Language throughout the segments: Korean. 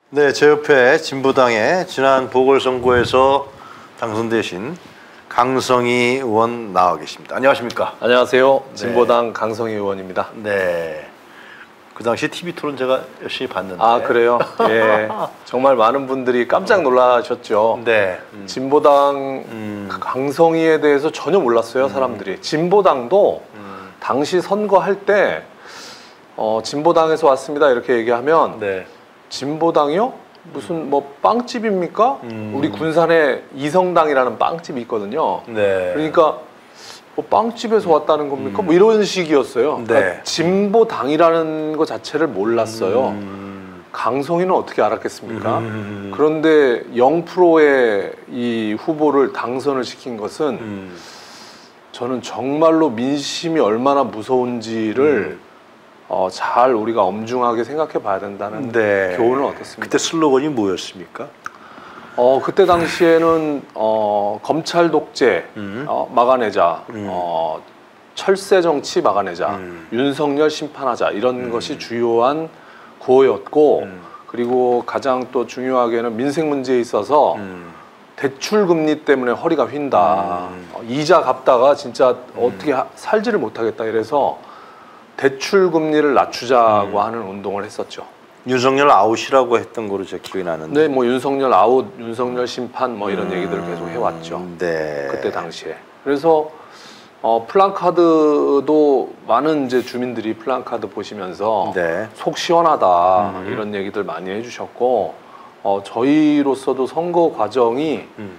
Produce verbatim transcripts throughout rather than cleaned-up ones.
네, 제 옆에 진보당의 지난 보궐선거에서 당선되신 강성희 의원 나와 계십니다. 안녕하십니까? 안녕하세요. 네. 진보당 강성희 의원입니다. 네. 그 당시 티비 토론 제가 열심히 봤는데. 아, 그래요? 예. 정말 많은 분들이 깜짝 놀라셨죠. 네. 음. 진보당 음. 강성희에 대해서 전혀 몰랐어요, 음. 사람들이. 진보당도 음. 당시 선거할 때 어, 진보당에서 왔습니다 이렇게 얘기하면 네. 진보당이요? 무슨 뭐 빵집입니까? 음. 우리 군산에 이성당이라는 빵집이 있거든요. 네. 그러니까 뭐 빵집에서 왔다는 겁니까? 음. 뭐 이런 식이었어요. 네. 그러니까 진보당이라는 것 자체를 몰랐어요. 음. 강성희는 어떻게 알았겠습니까? 음. 그런데 영 퍼센트의 이 후보를 당선을 시킨 것은 음. 저는 정말로 민심이 얼마나 무서운지를 음. 어, 잘 우리가 엄중하게 생각해 봐야 된다는 네. 교훈은 어떻습니까? 그때 슬로건이 뭐였습니까? 어, 그때 당시에는 어, 검찰 독재 음. 어, 막아내자, 음. 어, 철새 정치 막아내자, 음. 윤석열 심판하자 이런 음. 것이 주요한 구호였고 음. 그리고 가장 또 중요하게는 민생 문제에 있어서 음. 대출 금리 때문에 허리가 휜다. 음. 어, 이자 갚다가 진짜 음. 어떻게 하, 살지를 못하겠다 이래서 대출 금리를 낮추자고 음. 하는 운동을 했었죠. 윤석열 아웃이라고 했던 거로 제 기억이 나는데. 네, 뭐 윤석열 아웃, 윤석열 심판 뭐 이런 음. 얘기들을 계속 해왔죠. 네. 그때 당시에. 그래서 어, 플랜카드도 많은 이제 주민들이 플랜카드 보시면서 네. 속 시원하다 음. 이런 얘기들 많이 해주셨고 어, 저희로서도 선거 과정이 음.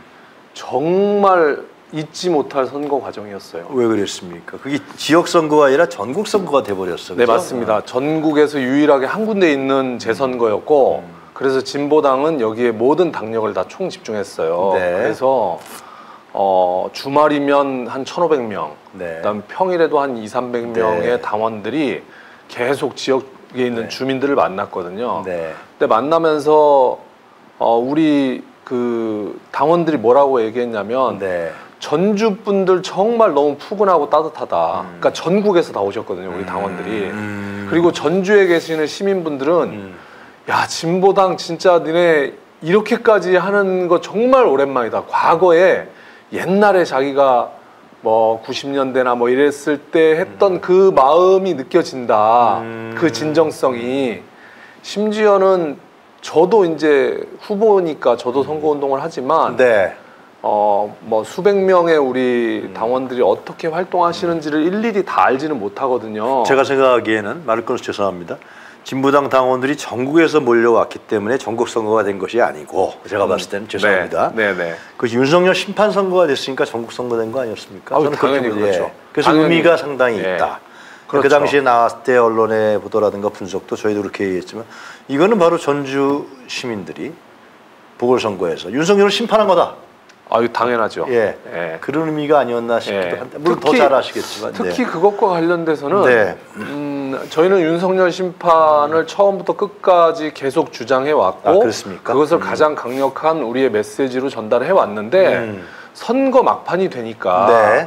정말 잊지 못할 선거 과정이었어요. 왜 그랬습니까? 그게 지역 선거가 아니라 전국 선거가 돼버렸어. 네, 맞습니다. 어. 전국에서 유일하게 한 군데 있는 재선거였고 음. 그래서 진보당은 여기에 모든 당력을 다 총 집중했어요. 네. 그래서 어, 주말이면 한 천오백 명, 네. 그다음 평일에도 한 이삼백 명의 네. 당원들이 계속 지역에 있는 네. 주민들을 만났거든요. 네. 근데 만나면서 어, 우리 그 당원들이 뭐라고 얘기했냐면 네. 전주 분들 정말 너무 푸근하고 따뜻하다. 음. 그러니까 전국에서 다 오셨거든요, 우리 당원들이. 음. 그리고 전주에 계시는 시민분들은 음. 야, 진보당 진짜 니네 이렇게까지 하는 거 정말 오랜만이다. 과거에 옛날에 자기가 뭐 구십 년대나 뭐 이랬을 때 했던 음. 그 마음이 느껴진다. 음. 그 진정성이. 심지어는 저도 이제 후보니까 저도 선거운동을 하지만 네. 어, 뭐 수백 명의 우리 음. 당원들이 어떻게 활동하시는지를 일일이 다 알지는 못하거든요. 제가 생각하기에는 말을 끊어서 죄송합니다. 진보당 당원들이 전국에서 몰려왔기 때문에 전국 선거가 된 것이 아니고 제가 봤을 때는 죄송합니다. 네, 네, 네. 그 윤석열 심판 선거가 됐으니까 전국 선거 된 거 아니었습니까? 아, 저는 당연히 그렇죠. 예. 그래서 당연히. 의미가 상당히 네. 있다. 그렇죠. 그 당시에 나왔을 때 언론의 보도라든가 분석도 저희도 그렇게 얘기했지만 이거는 바로 전주 시민들이 보궐선거에서 윤석열을 심판한 거다. 아, 이거 당연하죠. 예, 예. 그런 의미가 아니었나 싶기도 예. 한데 물론 더 잘 아시겠지만 특히 네. 그것과 관련돼서는 네. 음, 저희는 윤석열 심판을 음. 처음부터 끝까지 계속 주장해 왔고 아, 그렇습니까? 그것을 음. 가장 강력한 우리의 메시지로 전달해 왔는데 음. 선거 막판이 되니까 네.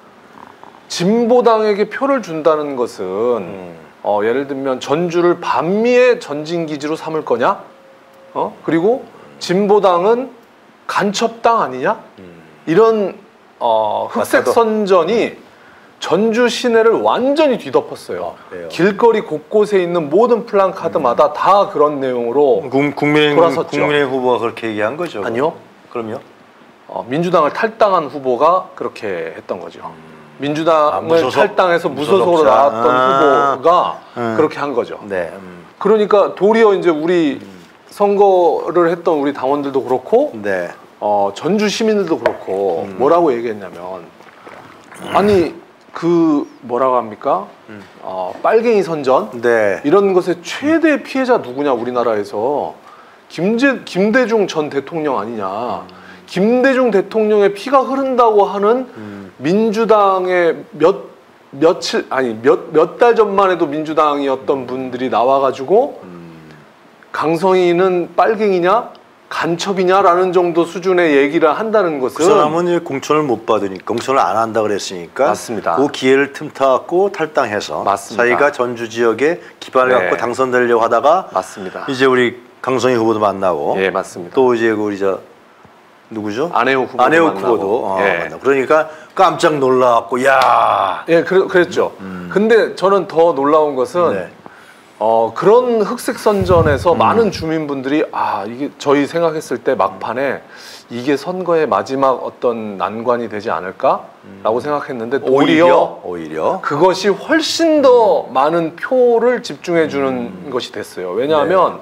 진보당에게 표를 준다는 것은 음. 어, 예를 들면 전주를 반미의 전진기지로 삼을 거냐? 어? 그리고 진보당은 간첩당 아니냐? 음. 이런 어, 흑색 선전이 전주 시내를 완전히 뒤덮었어요. 아, 길거리 곳곳에 있는 모든 플랜카드마다 음. 다 그런 내용으로 국민의, 돌아섰죠. 국민의 후보가 그렇게 얘기한 거죠? 아니요. 그럼요? 어, 민주당을 탈당한 후보가 그렇게 했던 거죠. 음. 민주당을 아, 무소속? 탈당해서 무소속으로 무소속자. 나왔던 아. 후보가 음. 그렇게 한 거죠. 네. 음. 그러니까 도리어 이제 우리 음. 선거를 했던 우리 당원들도 그렇고 네. 어, 전주 시민들도 그렇고 음. 뭐라고 얘기했냐면 음. 아니 그 뭐라고 합니까? 음. 어, 빨갱이 선전 네. 이런 것의 최대 피해자 누구냐 우리나라에서 김제, 김대중 전 대통령 아니냐. 음. 김대중 대통령의 피가 흐른다고 하는 음. 민주당의 몇 며칠 아니 몇 몇 달 전만 해도 민주당이었던 음. 분들이 나와가지고 음. 강성희는 빨갱이냐 간첩이냐라는 정도 수준의 얘기를 한다는 것은 그 사람은 공천을 못 받으니까 공천을 안 한다 그랬으니까 맞습니다. 그 기회를 틈타고 탈당해서 맞습니다. 자기가 전주 지역에 기반을 네. 갖고 당선되려고 하다가 맞습니다. 이제 우리 강성희 후보도 만나고. 예, 맞습니다. 또 이제 그 우리 저 누구죠? 안혜욱 후보도 안혜욱 만나고. 후보도 어, 예. 만나고. 그러니까 깜짝 놀라갖고 야. 예, 그래, 그랬죠. 음. 근데 저는 더 놀라운 것은 네. 어, 그런 흑색 선전에서 음. 많은 주민분들이 아 이게 저희 생각했을 때 막판에 이게 선거의 마지막 어떤 난관이 되지 않을까라고 음. 생각했는데 오히려, 오히려 오히려 그것이 훨씬 더 음. 많은 표를 집중해 주는 음. 것이 됐어요. 왜냐하면 네.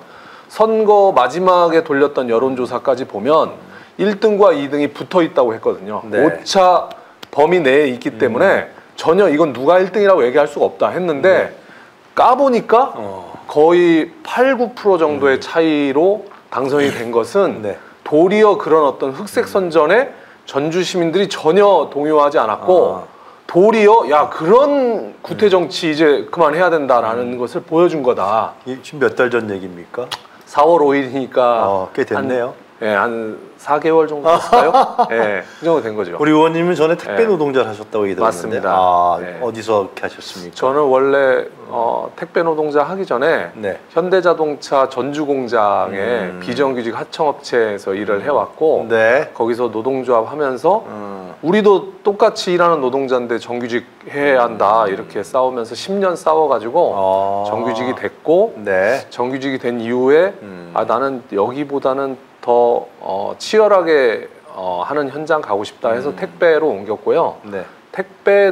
선거 마지막에 돌렸던 여론조사까지 보면 일 등과 이 등이 붙어 있다고 했거든요. 네. 오차 범위 내에 있기 때문에 음. 전혀 이건 누가 일 등이라고 얘기할 수가 없다 했는데 네. 까보니까 어. 거의 팔, 구 퍼센트 정도의 음. 차이로 당선이 된 것은 네. 도리어 그런 어떤 흑색 선전에 전주 시민들이 전혀 동요하지 않았고 아. 도리어 야 그런 구태 정치 이제 그만해야 된다라는 음. 것을 보여준 거다. 지금 몇 달 전 얘기입니까? 사월 오일이니까 어, 꽤 됐네요. 한, 예, 한 사 개월 정도 됐을까요? 예, 그 정도 된 거죠. 우리 의원님은 전에 택배 노동자를 예. 하셨다고 얘기 들었는데 맞습니다. 아, 예. 어디서 이렇게 하셨습니까? 저는 원래 어, 택배 노동자 하기 전에 네. 현대자동차 전주공장의 음. 비정규직 하청업체에서 일을 해왔고 네. 거기서 노동조합 하면서 음. 우리도 똑같이 일하는 노동자인데 정규직 해야 한다 이렇게 싸우면서 십 년 싸워가지고 아. 정규직이 됐고 네. 정규직이 된 이후에 음. 아, 나는 여기보다는 더 어, 치열하게 어, 하는 현장 가고 싶다 해서 음. 택배로 옮겼고요. 네. 택배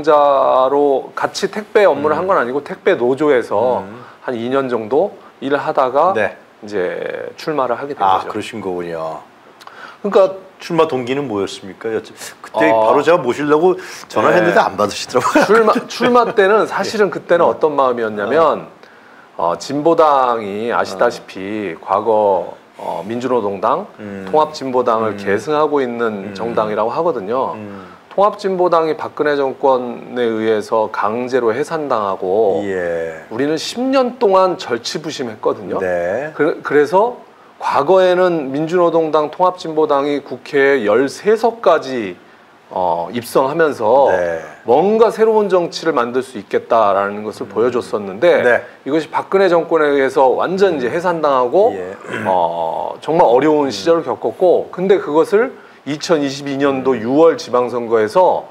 노동자로 같이 택배 업무를 음. 한 건 아니고 택배 노조에서 음. 한 이 년 정도 일을 하다가 네. 이제 출마를 하게 된 아, 거죠. 그러신 거군요. 그러니까 출마 동기는 뭐였습니까? 그때 어... 바로 제가 모시려고 전화했는데 네. 안 받으시더라고요. 출마, 출마 때는 사실은 그때는 어떤 마음이었냐면 어, 진보당이 아시다시피 과거 어, 민주노동당, 음. 통합진보당을 음. 계승하고 있는 음. 정당이라고 하거든요. 음. 통합진보당이 박근혜 정권에 의해서 강제로 해산당하고 예. 우리는 십 년 동안 절치부심했거든요. 네. 그, 그래서 과거에는 민주노동당, 통합진보당이 국회에 열세 석까지 어, 입성하면서 네. 뭔가 새로운 정치를 만들 수 있겠다라는 것을 음. 보여줬었는데 네. 이것이 박근혜 정권에 의해서 완전 이제 해산당하고 예. 어, 정말 어려운 음. 시절을 겪었고 근데 그것을 이천이십이 년도 음. 유월 지방선거에서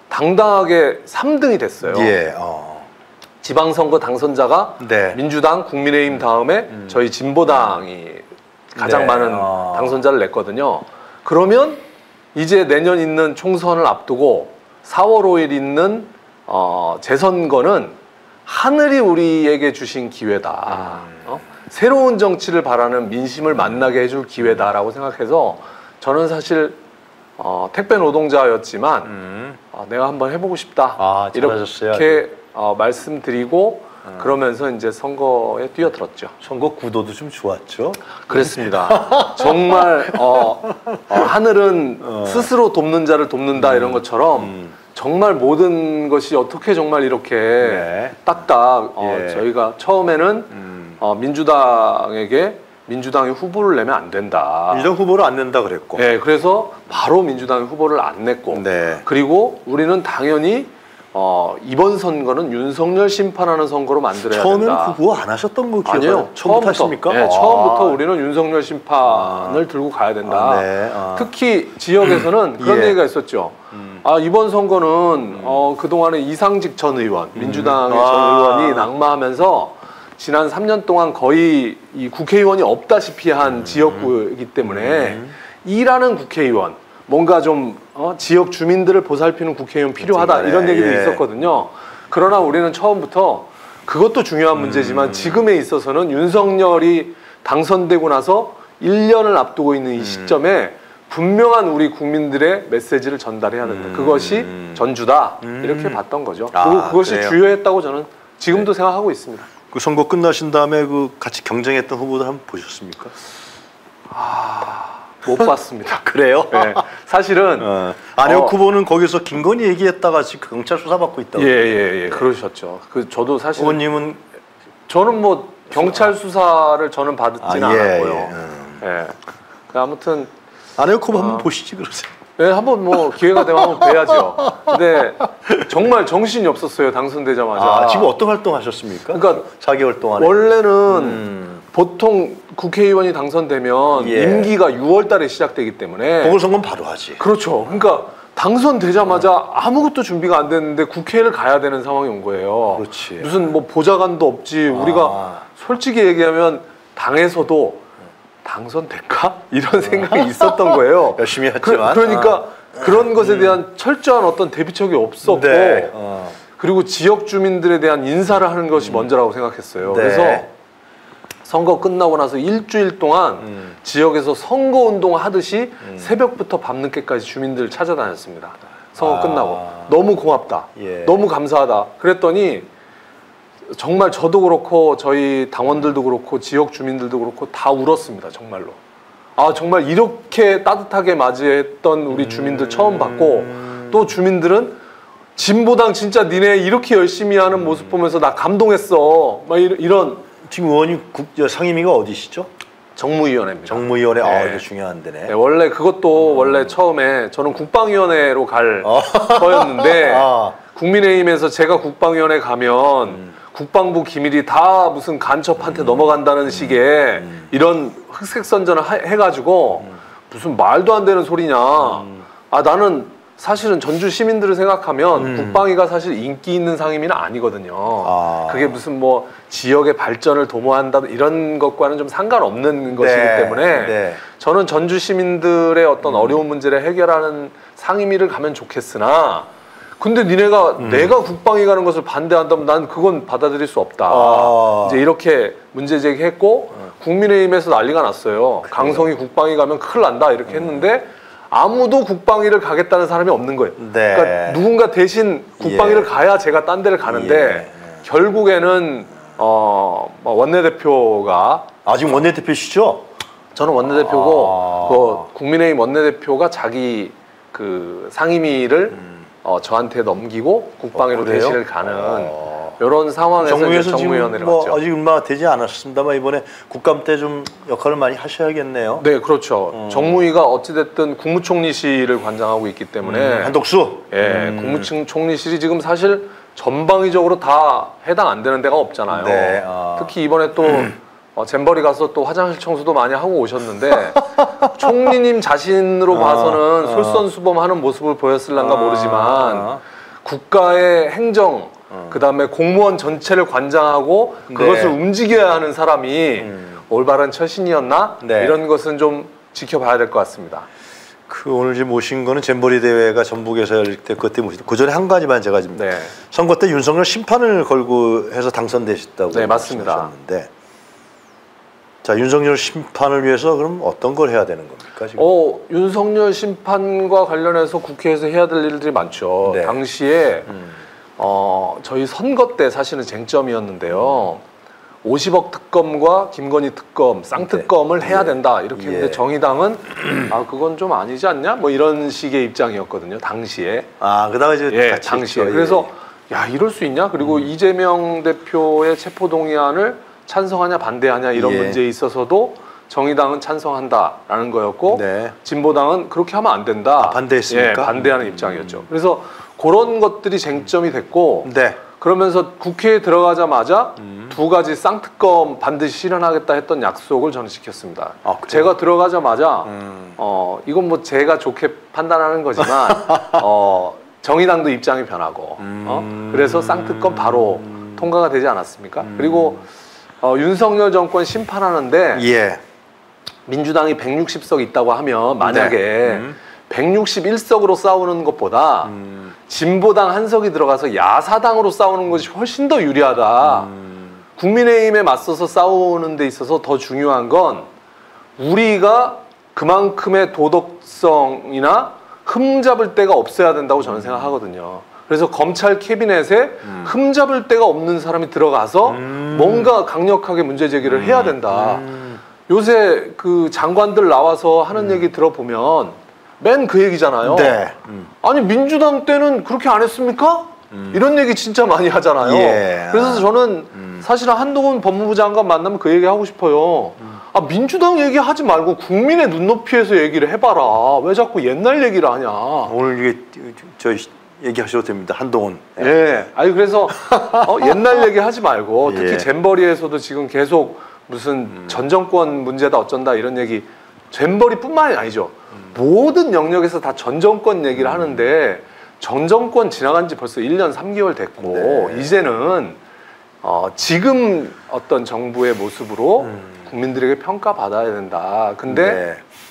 당당하게 삼 등이 됐어요. 예. 어. 지방선거 당선자가 네. 민주당, 국민의힘 다음에 음. 저희 진보당이 가장 네. 많은 어. 당선자를 냈거든요. 그러면 이제 내년 있는 총선을 앞두고 사월 오일 있는 어, 재선거는 하늘이 우리에게 주신 기회다. 음. 어? 새로운 정치를 바라는 민심을 만나게 해줄 기회다라고 생각해서 저는 사실 어, 택배 노동자였지만 음. 어, 내가 한번 해보고 싶다. 아, 이렇게 어, 말씀드리고 음. 그러면서 이제 선거에 뛰어들었죠. 선거 구도도 좀 좋았죠? 그랬습니다. 정말 어, 어, 하늘은 어. 스스로 돕는 자를 돕는다 음. 이런 것처럼 음. 정말 모든 것이 어떻게 정말 이렇게 네. 딱딱 어, 예. 저희가 처음에는 음. 어, 민주당에게 민주당이 후보를 내면 안 된다. 민주당 후보를 안 낸다 그랬고. 네, 그래서 바로 민주당이 후보를 안 냈고. 네. 그리고 우리는 당연히 어, 이번 선거는 윤석열 심판하는 선거로 만들어야 처음에는 된다. 처음에는 후보 안 하셨던 거 기억나요? 아니요. 처음부터 하십니까? 네, 아. 처음부터 우리는 윤석열 심판을 아. 들고 가야 된다. 아, 네. 아. 특히 지역에서는 그런 예. 얘기가 있었죠. 음. 아, 이번 선거는 음. 어, 그동안에 이상직 전 의원, 음. 민주당의 아. 전 의원이 낙마하면서 지난 삼 년 동안 거의 이 국회의원이 없다시피 한 음. 지역구이기 때문에 음. 일하는 국회의원, 뭔가 좀 어, 지역 주민들을 보살피는 국회의원 필요하다 이런 얘기도 예. 있었거든요. 그러나 우리는 처음부터 그것도 중요한 문제지만 음. 지금에 있어서는 윤석열이 당선되고 나서 일 년을 앞두고 있는 이 시점에 분명한 우리 국민들의 메시지를 전달해야 된다. 음. 그것이 전주다. 음. 이렇게 봤던 거죠. 아, 그리고 그것이 그래요? 주요했다고 저는 지금도 네. 생각하고 있습니다. 그 선거 끝나신 다음에 그 같이 경쟁했던 후보들 한번 보셨습니까? 아... 못 봤습니다. 그래요? 네. 사실은 어. 안혜욱 어, 후보는 거기서 김건희 얘기했다가 지금 경찰 수사받고 있다고. 예예예. 예, 예. 그러셨죠. 그 저도 사실 의원님은 저는 뭐 경찰 수사를 저는 받지는 아, 예, 않았고요. 예. 음. 예. 그 아무튼 안혜욱 후보 어, 한번 보시지 그러세요. 네, 한번 뭐 기회가 되면 한번 뵈야죠. 근데 정말 정신이 없었어요. 당선되자마자. 아, 지금 어떤 활동 하셨습니까? 그러니까 사 개월 동안에. 원래는 음. 보통 국회의원이 당선되면 예. 임기가 유월 달에 시작되기 때문에 보궐선거는 바로 하지. 그렇죠. 그러니까 당선되자마자 아무것도 준비가 안 됐는데 국회를 가야 되는 상황이 온 거예요. 그렇지. 무슨 뭐 보좌관도 없지. 우리가 아. 솔직히 얘기하면 당에서도 당선될까? 이런 생각이 있었던 거예요. 열심히 했지만. 그, 그러니까 아. 그런 것에 대한 철저한 어떤 대비책이 없었고 네. 어. 그리고 지역 주민들에 대한 인사를 하는 것이 먼저라고 생각했어요. 네. 그래서 선거 끝나고 나서 일주일 동안 음. 지역에서 선거운동 하듯이 음. 새벽부터 밤늦게까지 주민들을 찾아다녔습니다. 선거 아. 끝나고. 너무 고맙다. 예. 너무 감사하다. 그랬더니 정말 저도 그렇고 저희 당원들도 그렇고 지역 주민들도 그렇고 다 울었습니다. 정말로. 아 정말 이렇게 따뜻하게 맞이했던 우리 주민들 처음 봤고 또 주민들은 진보당 진짜 니네 이렇게 열심히 하는 모습 보면서 나 감동했어. 막 이런, 이런 지금 의원이 국, 상임위가 어디시죠? 정무위원회입니다. 정무위원회. 아, 네. 이거 중요한 데네. 네, 원래 그것도 음. 원래 처음에 저는 국방위원회로 갈 어. 거였는데 아. 국민의힘에서 제가 국방위원회 가면 음. 국방부 기밀이 다 무슨 간첩한테 음. 넘어간다는 식의 음. 이런 흑색선전을 하, 해가지고 음. 무슨 말도 안 되는 소리냐. 음. 아 나는 사실은 전주 시민들을 생각하면 음. 국방위가 사실 인기 있는 상임위는 아니거든요. 아. 그게 무슨 뭐 지역의 발전을 도모한다 이런 것과는 좀 상관없는 것이기 네. 때문에 네. 저는 전주 시민들의 어떤 음. 어려운 문제를 해결하는 상임위를 가면 좋겠으나 근데 니네가 음. 내가 국방위 가는 것을 반대한다면 난 그건 받아들일 수 없다. 아. 이제 이렇게 문제 제기했고 음. 국민의힘에서 난리가 났어요. 그래요. 강성이 국방위 가면 큰일 난다 이렇게 음. 했는데 아무도 국방위를 가겠다는 사람이 없는 거예요. 네. 그러니까 누군가 대신 국방위를 예. 가야 제가 딴 데를 가는데 예. 결국에는 어, 원내대표가 아 지금 원내대표시죠? 저는 원내대표고 아. 그 국민의힘 원내대표가 자기 그 상임위를 음. 어, 저한테 넘기고 국방위로 어, 대신을 가는 아. 이런 상황에서 정무위에서 정무위원회를 뭐 갔죠. 아직 얼마 되지 않았습니다만 이번에 국감 때 좀 역할을 많이 하셔야겠네요. 네, 그렇죠. 음. 정무위가 어찌됐든 국무총리실을 관장하고 있기 때문에 음, 한독수. 예, 음. 국무총리실이 지금 사실 전방위적으로 다 해당 안 되는 데가 없잖아요. 네, 아. 특히 이번에 또 음. 어, 잼버리 가서 또 화장실 청소도 많이 하고 오셨는데 총리님 자신으로 아, 봐서는 아. 솔선수범하는 모습을 보였을란가 아, 모르지만 아. 국가의 행정 음. 그다음에 공무원 전체를 관장하고 네. 그것을 움직여야 하는 사람이 음. 올바른 처신이었나? 네. 이런 것은 좀 지켜봐야 될 것 같습니다. 그 오늘 지금 모신 거는 잼버리 대회가 전북에서 열릴 때 그때 모신 그 전에 한 가지만 제가 지금 네. 선거 때 윤석열 심판을 걸고 해서 당선되셨다고 네, 맞습니다. 말씀하셨는데 자 윤석열 심판을 위해서 그럼 어떤 걸 해야 되는 겁니까 지금? 어 윤석열 심판과 관련해서 국회에서 해야 될 일들이 많죠. 네. 당시에 음. 어 저희 선거 때 사실은 쟁점이었는데요. 오십억 특검과 김건희 특검, 쌍특검을 네. 해야 예. 된다 이렇게 예. 했는데 정의당은 아 그건 좀 아니지 않냐? 뭐 이런 식의 입장이었거든요. 당시에. 아 그다가 이제 예, 같이 당시에. 있죠. 그래서 예. 야 이럴 수 있냐? 그리고 음. 이재명 대표의 체포동의안을 찬성하냐 반대하냐 이런 예. 문제에 있어서도 정의당은 찬성한다라는 거였고 네. 진보당은 그렇게 하면 안 된다. 아, 반대했습니까? 예, 반대하는 음. 입장이었죠. 그래서 그런 것들이 쟁점이 됐고 네. 그러면서 국회에 들어가자마자 음. 두 가지 쌍특검 반드시 실현하겠다 했던 약속을 저는 지켰습니다. 아, 그래요? 제가 들어가자마자 음. 어 이건 뭐 제가 좋게 판단하는 거지만 어 정의당도 입장이 변하고 음. 어? 그래서 쌍특검 바로 음. 통과가 되지 않았습니까? 음. 그리고 어, 윤석열 정권 심판하는데 예. 민주당이 백육십 석 있다고 하면 만약에 네. 음. 백육십일 석으로 싸우는 것보다 음. 진보당 한 석이 들어가서 야사당으로 싸우는 것이 훨씬 더 유리하다. 음. 국민의힘에 맞서서 싸우는 데 있어서 더 중요한 건 우리가 그만큼의 도덕성이나 흠잡을 데가 없어야 된다고 저는 생각하거든요. 그래서 검찰 캐비넷에 음. 흠잡을 데가 없는 사람이 들어가서 음. 뭔가 강력하게 문제 제기를 해야 된다. 음. 요새 그 장관들 나와서 하는 얘기 들어보면 맨 그 얘기잖아요. 네. 음. 아니 민주당 때는 그렇게 안 했습니까? 음. 이런 얘기 진짜 많이 하잖아요. 예. 그래서 저는 음. 사실은 한동훈 법무부 장관 만나면 그 얘기 하고 싶어요. 음. 아 민주당 얘기하지 말고 국민의 눈높이에서 얘기를 해봐라. 왜 자꾸 옛날 얘기를 하냐. 오늘 이게 저 얘기하셔도 됩니다. 한동훈. 예. 예. 아니 그래서 어, 옛날 얘기하지 말고 특히 예. 잼버리에서도 지금 계속 무슨 음. 전 정권 문제다 어쩐다 이런 얘기 잼버리뿐만이 아니죠. 음. 모든 영역에서 다 전 정권 얘기를 음. 하는데 전 정권 지나간 지 벌써 일 년 삼 개월 됐고 네. 이제는 어, 지금 어떤 정부의 모습으로 음. 국민들에게 평가받아야 된다. 근데 네.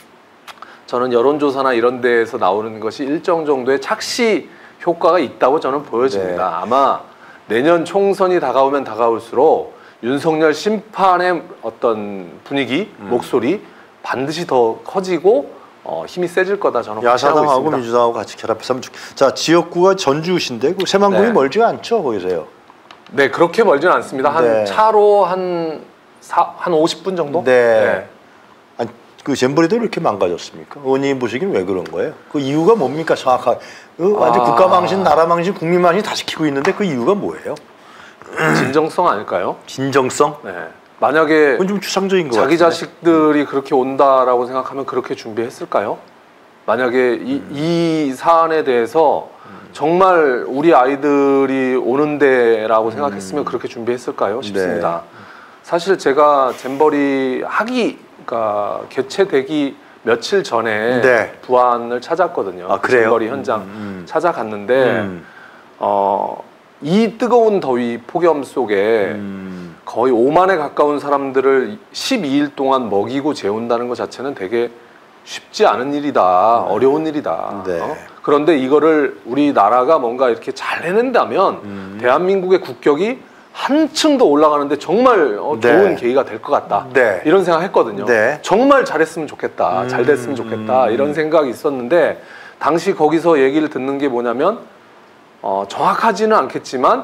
저는 여론조사나 이런 데에서 나오는 것이 일정 정도의 착시 효과가 있다고 저는 보여집니다. 네. 아마 내년 총선이 다가오면 다가올수록 윤석열 심판의 어떤 분위기, 음. 목소리 반드시 더 커지고 어, 힘이 세질 거다 저는 확신하고 있습니다. 야사당하고 민주당하고 같이 결합해서 하면 좋겠... 자, 지역구가 전주시인데 그 새만금이 네. 멀지가 않죠, 거기서요? 네, 그렇게 멀지는 않습니다. 한 네. 차로 한, 사, 한 오십 분 정도? 네. 네. 아니, 그 잼버리도 이렇게 망가졌습니까? 의원님 보시기엔 왜 그런 거예요? 그 이유가 뭡니까, 정확하게? 그 완전 아... 국가망신, 나라망신, 국민망신 다 시키고 있는데 그 이유가 뭐예요? 진정성 아닐까요? 진정성? 네. 만약에 그건 좀 추상적인 거 자기 같은데? 자식들이 그렇게 온다라고 생각하면 그렇게 준비했을까요? 만약에 이, 음. 이 사안에 대해서 정말 우리 아이들이 오는데라고 생각했으면 음. 그렇게 준비했을까요? 싶습니다. 네. 사실 제가 잼버리 학이 그러니까 개최되기 며칠 전에 네. 부안을 찾았거든요. 아, 그래요? 잼버리 현장 음, 음. 찾아갔는데 음. 어, 이 뜨거운 더위 폭염 속에 음. 거의 오만에 가까운 사람들을 십이 일 동안 먹이고 재운다는 것 자체는 되게 쉽지 않은 일이다. 네. 어려운 일이다. 네. 어? 그런데 이거를 우리나라가 뭔가 이렇게 잘 해낸다면 음. 대한민국의 국격이 한층 더 올라가는데 정말 어, 네. 좋은 계기가 될 것 같다. 네. 이런 생각 했거든요. 네. 정말 잘했으면 좋겠다. 음. 잘 됐으면 좋겠다. 이런 생각이 있었는데 당시 거기서 얘기를 듣는 게 뭐냐면 어, 정확하지는 않겠지만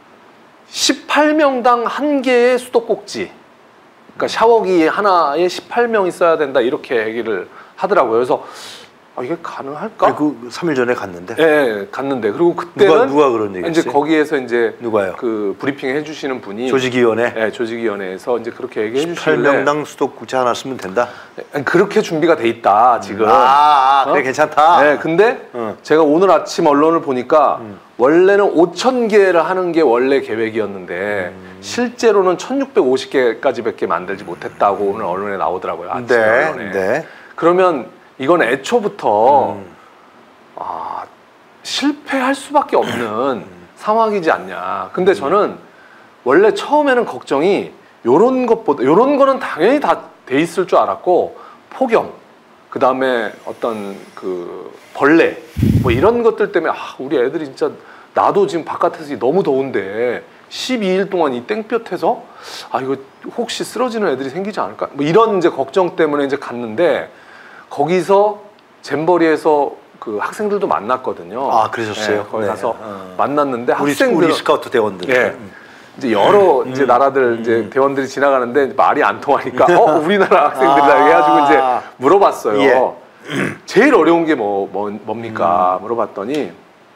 십팔 명당 한 개의 수도꼭지, 그러니까 샤워기 하나에 십팔 명 있어야 된다 이렇게 얘기를 하더라고요. 그래서 아, 이게 가능할까? 아니, 그 삼 일 전에 갔는데? 네, 갔는데 그리고 그때는 누가, 누가 그런 얘기 이제 거기에서 이제 누가요? 그 브리핑 해주시는 분이 조직위원회? 네, 조직위원회에서 이제 그렇게 얘기해 주시길래 십팔 명당 수도꼭지 하나 쓰면 된다? 그렇게 준비가 돼 있다 지금. 아, 아 그래 어? 괜찮다. 네, 근데 어. 제가 오늘 아침 언론을 보니까 음. 원래는 오천 개를 하는 게 원래 계획이었는데 음. 실제로는 천육백오십 개까지밖에 만들지 못했다고 오늘 언론에 나오더라고요. 아침 네, 언론에. 네. 그러면 이건 애초부터 음. 아, 실패할 수밖에 없는 음. 상황이지 않냐. 근데 음. 저는 원래 처음에는 걱정이 요런 것보다 요런 거는 당연히 다 돼 있을 줄 알았고 폭염, 그 다음에 어떤 그 벌레 뭐 이런 것들 때문에 아, 우리 애들이 진짜 나도 지금 바깥에서 너무 더운데 십이 일 동안 이 땡볕에서 아 이거 혹시 쓰러지는 애들이 생기지 않을까? 뭐 이런 이제 걱정 때문에 이제 갔는데 거기서 잼버리에서 그 학생들도 만났거든요. 아 그러셨어요? 네, 거기 네. 가서 어. 만났는데 우리, 학생들 우리 스카우트 대원들. 네. 이제 여러 음, 이제 나라들 음, 이제 대원들이 지나가는데 말이 안 통하니까 어 우리나라 학생들이다 아 해가지고 이제 물어봤어요. 예. 제일 어려운 게 뭐 뭐, 뭡니까? 음. 물어봤더니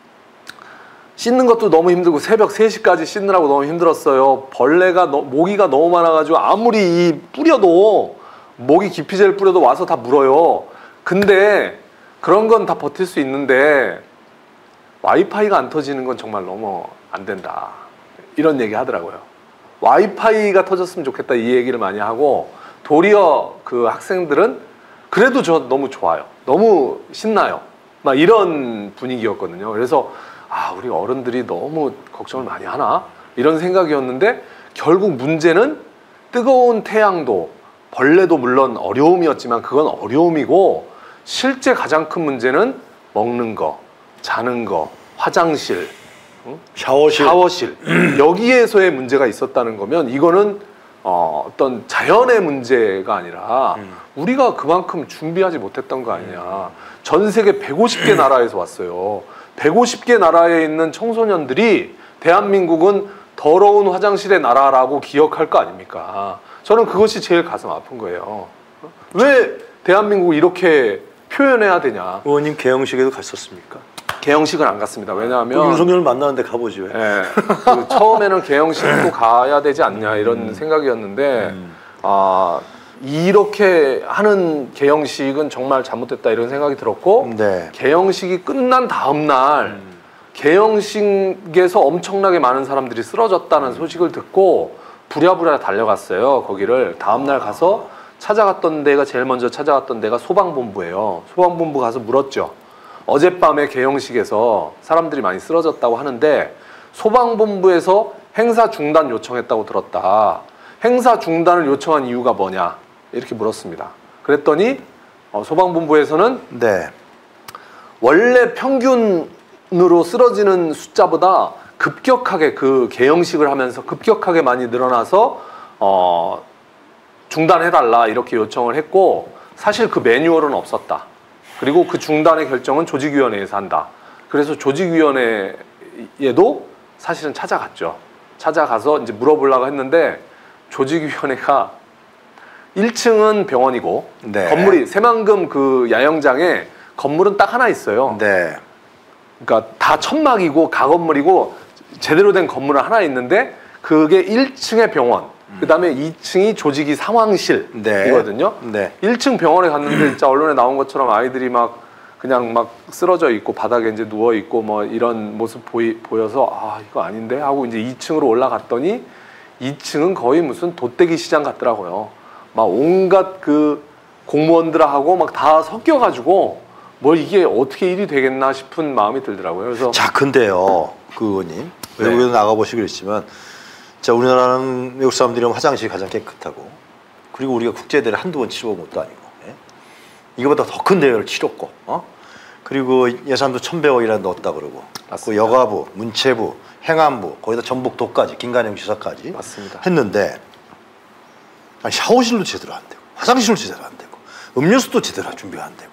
씻는 것도 너무 힘들고 새벽 세 시까지 씻느라고 너무 힘들었어요. 벌레가 너, 모기가 너무 많아가지고 아무리 이 뿌려도 모기 기피제를 뿌려도 와서 다 물어요. 근데 그런 건 다 버틸 수 있는데 와이파이가 안 터지는 건 정말 너무 안 된다. 이런 얘기 하더라고요. 와이파이가 터졌으면 좋겠다 이 얘기를 많이 하고 도리어 그 학생들은 그래도 저 너무 좋아요. 너무 신나요. 막 이런 분위기였거든요. 그래서 아 우리 어른들이 너무 걱정을 많이 하나? 이런 생각이었는데 결국 문제는 뜨거운 태양도 벌레도 물론 어려움이었지만 그건 어려움이고 실제 가장 큰 문제는 먹는 거, 자는 거, 화장실, 응? 샤워실, 샤워실 여기에서의 문제가 있었다는 거면 이거는 어, 어떤 자연의 문제가 아니라 음. 우리가 그만큼 준비하지 못했던 거 아니냐. 전 세계 백오십 개 나라에서 왔어요. 백오십 개 나라에 있는 청소년들이 대한민국은 더러운 화장실의 나라라고 기억할 거 아닙니까? 저는 그것이 제일 가슴 아픈 거예요. 왜 대한민국을 이렇게 표현해야 되냐. 의원님 개영식에도 갔었습니까? 개영식은 안 갔습니다. 왜냐하면 윤석열을 만나는데 가보지 왜? 예, 그 처음에는 개영식도 가야 되지 않냐 이런 음. 생각이었는데 음. 아 이렇게 하는 개영식은 정말 잘못됐다 이런 생각이 들었고 네. 개영식이 끝난 다음 날 음. 개영식에서 엄청나게 많은 사람들이 쓰러졌다는 소식을 듣고 부랴부랴 달려갔어요. 거기를 다음날 가서 찾아갔던 데가 제일 먼저 찾아갔던 데가 소방본부예요. 소방본부 가서 물었죠. 어젯밤에 개영식에서 사람들이 많이 쓰러졌다고 하는데 소방본부에서 행사 중단 요청했다고 들었다. 행사 중단을 요청한 이유가 뭐냐? 이렇게 물었습니다. 그랬더니 어, 소방본부에서는 네. 원래 평균으로 쓰러지는 숫자보다 급격하게 그 개영식을 하면서 급격하게 많이 늘어나서 어, 중단해달라 이렇게 요청을 했고 사실 그 매뉴얼은 없었다. 그리고 그 중단의 결정은 조직위원회에서 한다. 그래서 조직위원회에도 사실은 찾아갔죠. 찾아가서 이제 물어보려고 했는데 조직위원회가 일 층은 병원이고 네. 건물이 새만금 그 야영장에 건물은 딱 하나 있어요. 네. 그러니까 다 천막이고 가건물이고 제대로 된 건물은 하나 있는데 그게 일 층의 병원, 음. 그 다음에 이 층이 조직위 상황실이거든요. 네. 네. 일 층 병원에 갔는데 진짜 언론에 나온 것처럼 아이들이 막 그냥 막 쓰러져 있고 바닥에 이제 누워 있고 뭐 이런 모습 보이, 보여서 아 이거 아닌데 하고 이제 이 층으로 올라갔더니 이 층은 거의 무슨 돗대기 시장 같더라고요. 막 온갖 그 공무원들하고 막 다 섞여가지고 뭘 이게 어떻게 일이 되겠나 싶은 마음이 들더라고요. 그래서 자, 근데요, 그 의원님 네. 외국에도 나가보시고 그랬지만, 자, 우리나라는 외국 사람들이 화장실이 가장 깨끗하고, 그리고 우리가 국제대회를 한두 번 치러본 것도 아니고, 예? 이거보다 더 큰 대회를 치렀고, 어? 그리고 예산도 천백억이나 넣었다 그러고, 맞습니다. 그 여가부, 문체부, 행안부, 거기다 전북도까지, 김관영 지사까지 맞습니다. 했는데, 아니, 샤워실도 제대로 안 되고, 화장실도 제대로 안 되고, 음료수도 제대로 준비가 안 되고,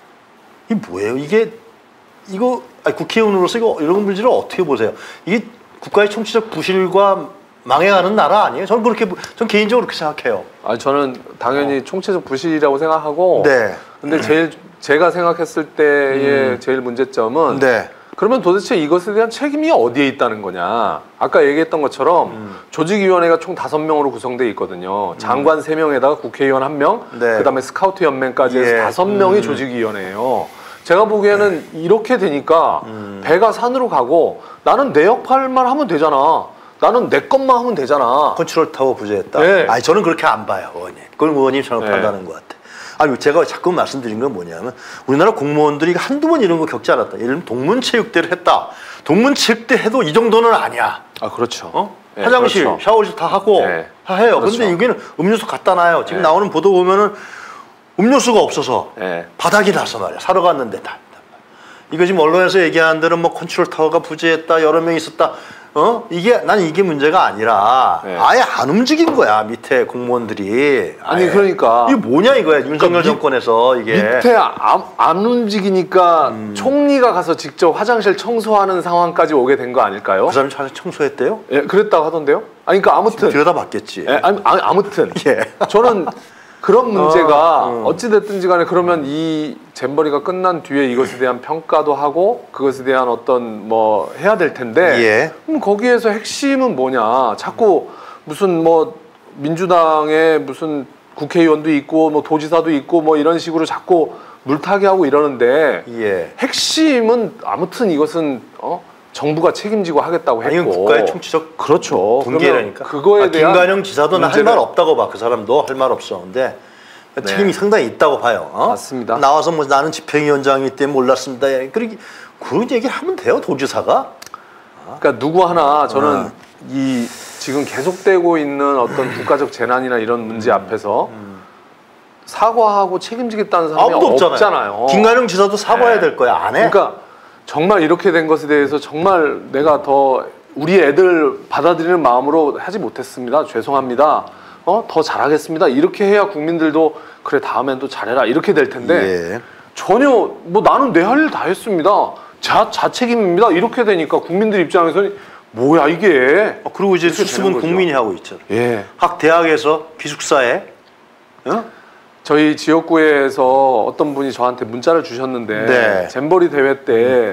이게 뭐예요? 이게 이거 아니, 국회의원으로서 이거 이런 문제를 어떻게 보세요? 이게 국가의 총체적 부실과 망해가는 나라 아니에요? 저는 그렇게 전 개인적으로 그렇게 생각해요. 아 저는 당연히 어. 총체적 부실이라고 생각하고. 네. 근데 제일 제가 생각했을 때의 음. 제일 문제점은. 네. 그러면 도대체 이것에 대한 책임이 어디에 있다는 거냐? 아까 얘기했던 것처럼 음. 조직위원회가 총 다섯 명으로 구성되어 있거든요. 장관 음. 세 명에다가 국회의원 한 명, 네. 그다음에 스카우트 연맹까지 해서 예. 다섯 명이 음. 조직위원회예요. 제가 보기에는 네. 이렇게 되니까 음. 배가 산으로 가고 나는 내 역할만 하면 되잖아. 나는 내 것만 하면 되잖아. 컨트롤 타워 부재했다. 네. 아니 저는 그렇게 안 봐요, 의원님. 그걸 의원님 저는 네. 판단하는 것 같아. 아니 제가 자꾸 말씀드린 건 뭐냐면 우리나라 공무원들이 한두 번 이런 거 겪지 않았다. 예를 들면 동문체육대를 했다. 동문체육대 해도 이 정도는 아니야. 아 그렇죠. 어? 네, 화장실, 그렇죠. 샤워실 다 하고 네. 다 해요. 그렇죠. 근데 여기는 음료수 갖다 놔요. 지금 네. 나오는 보도 보면은 음료수가 없어서 네. 바닥이 나서 말이야. 사러 갔는데 다. 이거 지금 언론에서 얘기하는 대로 뭐 컨트롤 타워가 부재했다. 여러 명 있었다. 어? 이게 난 이게 문제가 아니라 네. 아예 안 움직인 거야. 밑에 공무원들이. 아니 아예. 그러니까 이게 뭐냐 이거야. 윤석열 그러니까 정권에서 이게 밑에 안, 안 움직이니까 음. 총리가 가서 직접 화장실 청소하는 상황까지 오게 된 거 아닐까요? 그 사람이 화장실 청소했대요? 예, 그랬다고 하던데요. 아니 그러니까 아무튼 들여다봤겠지. 예, 아니, 아니 아무튼 예. 저는 그런 문제가 어, 음. 어찌 됐든지 간에 그러면 이 잼버리가 끝난 뒤에 이것에 대한 평가도 하고 그것에 대한 어떤 뭐 해야 될 텐데 예. 그럼 거기에서 핵심은 뭐냐? 자꾸 무슨 뭐 민주당의 무슨 국회의원도 있고 뭐 도지사도 있고 뭐 이런 식으로 자꾸 물타기 하고 이러는데 예. 핵심은 아무튼 이것은 어? 정부가 책임지고 하겠다고 했고. 아니 국가의 총체적 그렇죠. 분개라니까. 그거에 아, 대한 김관영 지사도 할 문제를... 말 없다고 봐. 그 사람도 할 말 없어. 근데 네. 책임이 상당히 있다고 봐요. 어? 맞습니다. 나와서 뭐 나는 집행위원장이기 때문에 몰랐습니다. 그렇게 그런 얘기를 하면 돼요, 도지사가. 그러니까 누구 하나 저는 어. 이 지금 계속되고 있는 어떤 국가적 재난이나 이런 문제 앞에서 음. 사과하고 책임지겠다는 사람이 아무도 없잖아요. 없잖아요. 김관영 지사도 사과해야 네. 될 거야. 안 해? 그러니까 정말 이렇게 된 것에 대해서 정말 내가 더 우리 애들 받아들이는 마음으로 하지 못했습니다. 죄송합니다. 어? 더 잘하겠습니다. 이렇게 해야 국민들도 그래 다음엔 또 잘해라 이렇게 될 텐데 예. 전혀 뭐 나는 내 할 일 다 했습니다. 자, 자책임입니다. 이렇게 되니까 국민들 입장에서는 뭐야 이게. 어, 그리고 이제 수습은 국민이 하고 있잖아요. 예. 학 대학에서 기숙사에 어? 저희 지역구에서 어떤 분이 저한테 문자를 주셨는데 네. 잼버리 대회 때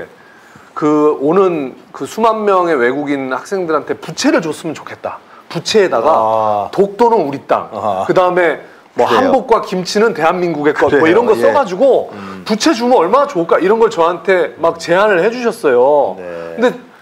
그 오는 그 수만 명의 외국인 학생들한테 부채를 줬으면 좋겠다. 부채에다가 아. 독도는 우리 땅, 아하. 그 다음에 뭐 그래요. 한복과 김치는 대한민국의 것, 뭐 그래요. 이런 거 예. 써가지고 음. 부채 주면 얼마나 좋을까 이런 걸 저한테 막 제안을 해주셨어요. 네. 근데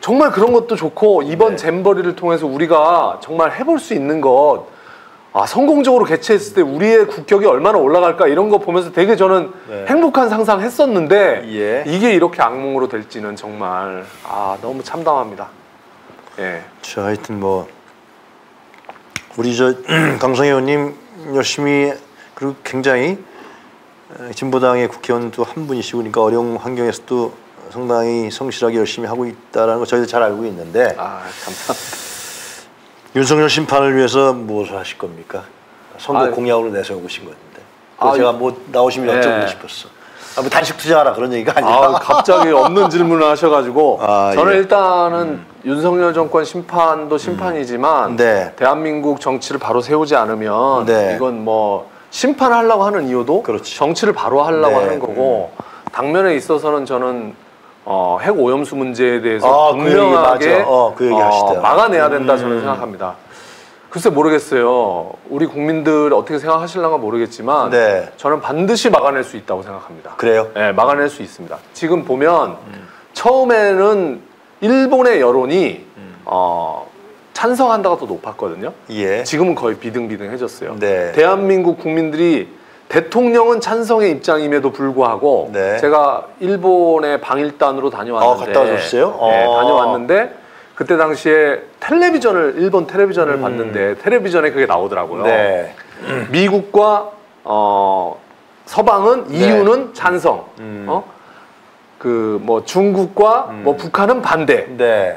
정말 그런 것도 좋고 이번 네. 잼버리를 통해서 우리가 정말 해볼 수 있는 것 아, 성공적으로 개최했을 때 우리의 국격이 얼마나 올라갈까 이런 거 보면서 되게 저는 네. 행복한 상상했었는데 예. 이게 이렇게 악몽으로 될지는 정말 아 너무 참담합니다. 예. 자, 하여튼 뭐 우리 저 강성희 의원님 열심히 그리고 굉장히 진보당의 국회의원도 한 분이시고 그러니까 어려운 환경에서도 상당히 성실하게 열심히 하고 있다는 거 저희도 잘 알고 있는데 아 감사합니다. 윤석열 심판을 위해서 무엇을 하실 겁니까? 선거 아, 공약으로 내세우신 건데. 아, 제가 뭐 나오시면 여쭤보고 네. 싶었어. 아, 뭐 단식 투자하라 그런 얘기가 아니라. 아, 갑자기 없는 질문을 하셔가지고 아, 저는 예. 일단은 음. 윤석열 정권 심판도 심판이지만 음. 네. 대한민국 정치를 바로 세우지 않으면 네. 이건 뭐 심판하려고 하는 이유도 그렇지. 정치를 바로 하려고 네. 하는 거고 음. 당면에 있어서는 저는 어, 핵 오염수 문제에 대해서 아, 분명하게 그 얘기, 어, 그 얘기 하시다. 어, 막아내야 된다 저는 음. 생각합니다. 글쎄 모르겠어요. 우리 국민들 어떻게 생각하실랑가 모르겠지만 네. 저는 반드시 막아낼 수 있다고 생각합니다. 그래요? 네, 막아낼 수 있습니다. 지금 보면 음. 처음에는 일본의 여론이 음. 어, 찬성한다가 더 높았거든요. 예. 지금은 거의 비등비등해졌어요. 네. 대한민국 국민들이 대통령은 찬성의 입장임에도 불구하고 네. 제가 일본의 방일단으로 다녀왔는데 아, 갔다 오셨어요? 네, 아. 다녀왔는데 그때 당시에 텔레비전을 일본 텔레비전을 음. 봤는데 텔레비전에 그게 나오더라고요. 네. 음. 미국과 어, 서방은 네. 이유는 찬성, 음. 어? 그 뭐 중국과 음. 뭐 북한은 반대. 네.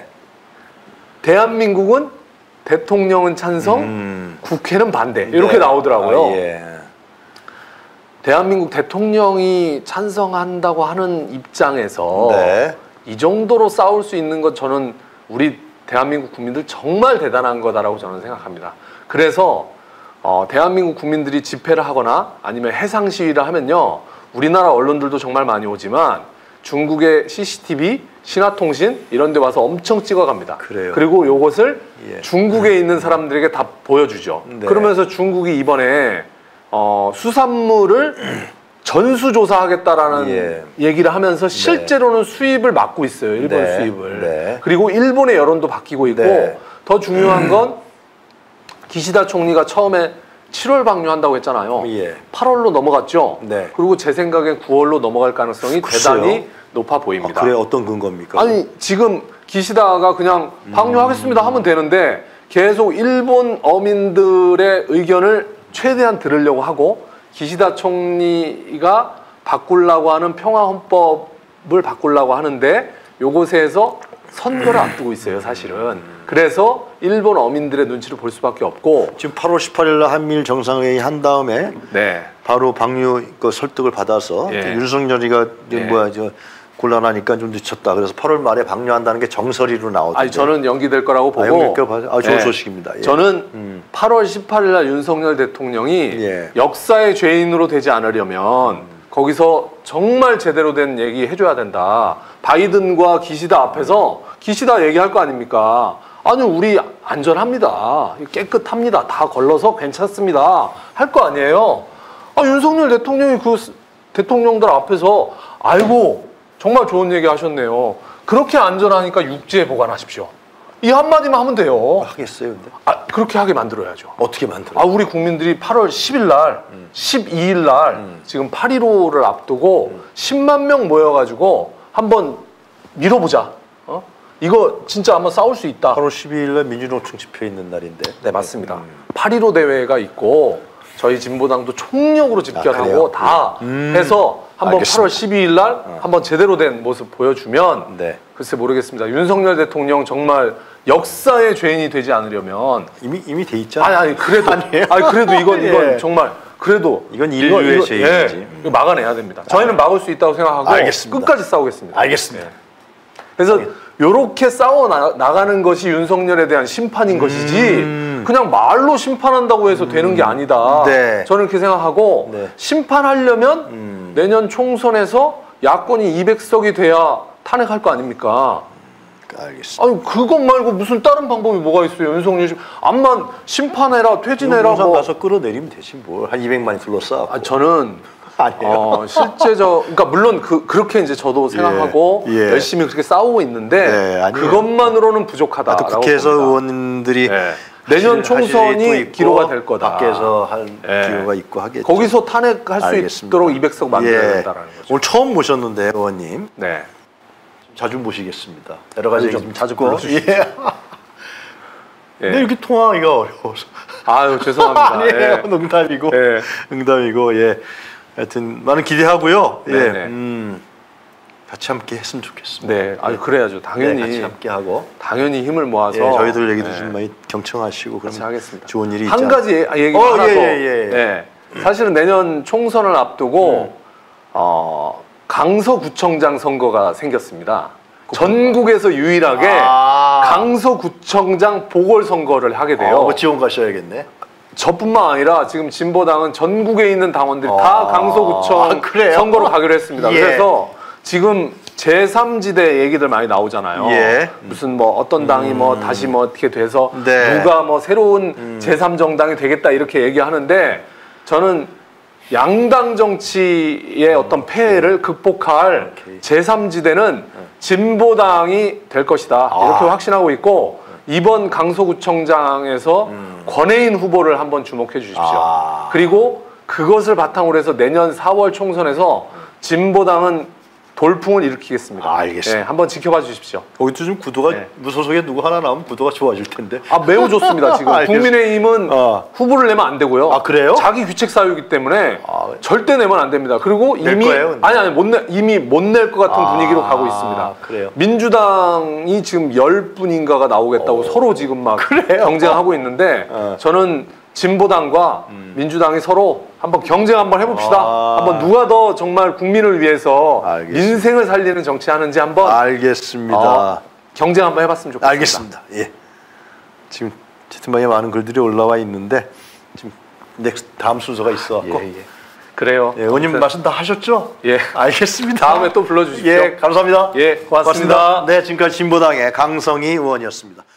대한민국은 대통령은 찬성, 음. 국회는 반대. 이렇게 네. 나오더라고요. 아, 예. 대한민국 대통령이 찬성한다고 하는 입장에서 네. 이 정도로 싸울 수 있는 것 저는 우리 대한민국 국민들 정말 대단한 거다라고 저는 생각합니다. 그래서 어, 대한민국 국민들이 집회를 하거나 아니면 해상 시위를 하면요. 우리나라 언론들도 정말 많이 오지만 중국의 씨씨티비, 신화통신 이런 데 와서 엄청 찍어갑니다. 그래요. 그리고 요것을 예. 중국에 있는 사람들에게 다 보여주죠. 네. 그러면서 중국이 이번에 어, 수산물을 전수조사하겠다라는 예. 얘기를 하면서 실제로는 네. 수입을 막고 있어요. 일본 네. 수입을. 네. 그리고 일본의 여론도 바뀌고 있고 네. 더 중요한 건 기시다 총리가 처음에 칠월 방류한다고 했잖아요. 예. 팔월로 넘어갔죠. 네. 그리고 제 생각엔 구월로 넘어갈 가능성이 글쎄요. 대단히 높아 보입니다. 아, 그래 어떤 근거입니까? 아니 지금 기시다가 그냥 방류하겠습니다 하면 되는데 계속 일본 어민들의 의견을 최대한 들으려고 하고 기시다 총리가 바꾸려고 하는 평화헌법을 바꾸려고 하는데 요것에서 선거를 앞두고 있어요 사실은. 그래서 일본 어민들의 눈치를 볼 수밖에 없고 지금 팔월 십팔일 날 한미일 정상회의 한 다음에 네. 바로 방류 그 설득을 받아서 예. 윤석열이가 예. 뭐야 저 곤란하니까 좀 늦췄다. 그래서 팔월 말에 방류한다는 게 정설이로 나오던데. 아니 저는 연기될 거라고 보고 아, 연기될 거 아, 좋은 네. 소식입니다. 예. 저는 음. 팔월 십팔일 날 윤석열 대통령이 예. 역사의 죄인으로 되지 않으려면 음. 거기서 정말 제대로 된 얘기 해줘야 된다. 바이든과 기시다 앞에서 기시다 얘기할 거 아닙니까? 아니 우리 안전합니다. 깨끗합니다. 다 걸러서 괜찮습니다. 할 거 아니에요. 아, 윤석열 대통령이 그 대통령들 앞에서 아이고 정말 좋은 얘기 하셨네요. 그렇게 안전하니까 육지에 보관하십시오. 이 한마디만 하면 돼요. 하겠어요, 근데? 아, 그렇게 하게 만들어야죠. 어떻게 만들어? 아, 우리 국민들이 팔월 십일 날, 음. 십이일 날 음. 지금 팔일오를 앞두고 음. 십만 명 모여가지고 한번 밀어보자. 어? 이거 진짜 한번 싸울 수 있다. 팔월 십이일 날 민주노총 집회 있는 날인데. 네, 맞습니다. 음. 팔일오 대회가 있고 저희 진보당도 총력으로 집결하고 아, 다 음. 해서 한번 알겠습니다. 팔월 십이일 날 어. 한번 제대로 된 모습 보여주면 네. 글쎄 모르겠습니다. 윤석열 대통령 정말 역사의 죄인이 되지 않으려면 이미 이미 돼 있잖아. 아니 아니 그래도 아니에요? 아니 그래도 이건 이건 예. 정말 그래도 이건 인류의 이거, 죄인이지. 예, 이거 막아내야 됩니다. 저희는 막을 수 있다고 생각하고 알겠습니다. 끝까지 싸우겠습니다. 알겠습니다. 예. 그래서 요렇게 싸워 나, 나가는 것이 윤석열에 대한 심판인 것이지 음. 그냥 말로 심판한다고 해서 음. 되는 게 아니다. 네. 저는 그렇게 생각하고 네. 심판하려면 음. 내년 총선에서 야권이 이백 석이 돼야 탄핵할 거 아닙니까? 알겠습니다. 아니 그것 말고 무슨 다른 방법이 뭐가 있어요? 윤석열 심 암만 심판해라 퇴진해라 용산 뭐. 가서 끌어내리면 되지 뭘. 한 이백만이 둘러싸. 아, 저는 아니에요. 어, 실제적, 그러니까 물론 그 그렇게 이제 저도 생각하고 예, 예. 열심히 그렇게 싸우고 있는데 네, 아니에요. 그것만으로는 부족하다. 또 국회에서 의원님들이 네. 내년 총선이 기로가 될 거다. 밖에서 할 예. 기로가 있고 하겠죠. 거기서 탄핵할 수 알겠습니다. 있도록 이백 석 만들어야 예. 된다라는 거죠. 오늘 처음 모셨는데 의원님 네. 자주 모시겠습니다. 여러 가지 좀 좀 자주 듣고. 불러주십시오. 예. 예. 근데 이렇게 통화하기가 어려워서. 아유 죄송합니다. 아니에요. 예. 농담이고. 예. 농담이고. 예. 하여튼 많은 기대하고요. 예. 네네. 음, 같이 함께 했으면 좋겠습니다. 네. 아유 그래야죠. 당연히 네, 같이 함께 하고. 당연히 힘을 모아서 예, 저희들 얘기도 네. 좀 많이 경청하시고 같이 그러면 하겠습니다. 좋은 일이 한 있지 가지 얘기 어, 하나 예, 더. 예, 예. 네. 사실은 내년 총선을 앞두고 음. 어, 강서구청장 선거가 생겼습니다. 전국에서 유일하게 아. 강서구청장 보궐선거를 하게 돼요. 어, 뭐 지원 가셔야겠네. 저뿐만 아니라 지금 진보당은 전국에 있는 당원들이 아. 다 강서구청 아, 그래요? 선거로 가기로 했습니다. 예. 그래서 지금 제삼 지대 얘기들 많이 나오잖아요. 예. 무슨 뭐 어떤 당이 뭐 다시 뭐 어떻게 돼서 네. 누가 뭐 새로운 음. 제삼 정당이 되겠다 이렇게 얘기하는데 저는 양당 정치의 어떤 폐해를 극복할 오케이. 제삼 지대는 진보당이 될 것이다 이렇게 아. 확신하고 있고 이번 강서구청장에서 음. 권혜인 후보를 한번 주목해 주십시오. 아. 그리고 그것을 바탕으로 해서 내년 사월 총선에서 진보당은 돌풍을 일으키겠습니다. 아, 알겠습니다. 예, 한번 지켜봐 주십시오. 거기도 좀 구도가 네. 무소속에 누구 하나 나오면 구도가 좋아질 텐데. 아 매우 좋습니다. 지금 알겠습니다. 국민의힘은 어. 후보를 내면 안 되고요. 아, 그래요? 자기 규책 사유이기 때문에 아, 절대 내면 안 됩니다. 그리고 낼 이미 거예요, 근데? 아니 아니 못 내, 이미 못 낼 것 같은 아, 분위기로 가고 있습니다. 그래요? 민주당이 지금 열 분인가가 나오겠다고 서로 지금 막 그래요? 경쟁하고 있는데 어. 저는 진보당과 민주당이 서로 한번 경쟁 한번 해봅시다. 아. 한번 누가 더 정말 국민을 위해서 알겠습니다. 민생을 살리는 정치하는지 한번 알겠습니다. 어, 경쟁 한번 해봤으면 좋겠습니다. 알겠습니다. 예. 지금 채팅방에 많은 글들이 올라와 있는데 지금 넥스트 다음 순서가 있어갖고. 예, 예. 그래요. 예, 의원님 아무튼 말씀 다 하셨죠? 예. 알겠습니다. 다음에 또 불러주십시오. 예, 감사합니다. 예, 고맙습니다. 네, 지금까지 진보당의 강성희 의원이었습니다.